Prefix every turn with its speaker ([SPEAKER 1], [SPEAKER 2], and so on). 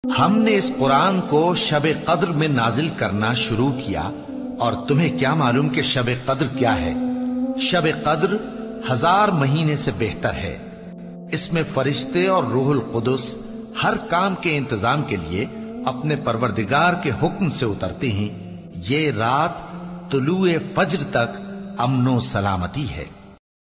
[SPEAKER 1] हमने इस कुरान को शब कद्र में नाजिल करना शुरू किया, और तुम्हें क्या मालूम कि शब कद्र क्या है? शब कद्र 1000 महीने से बेहतर है। इसमें फरिश्ते और रूहुल कुदस हर काम के इंतजाम के लिए अपने परवरदिगार के हुक्म से उतरते हैं। ये रात तुलुए फज्र तक अमनो सलामती है।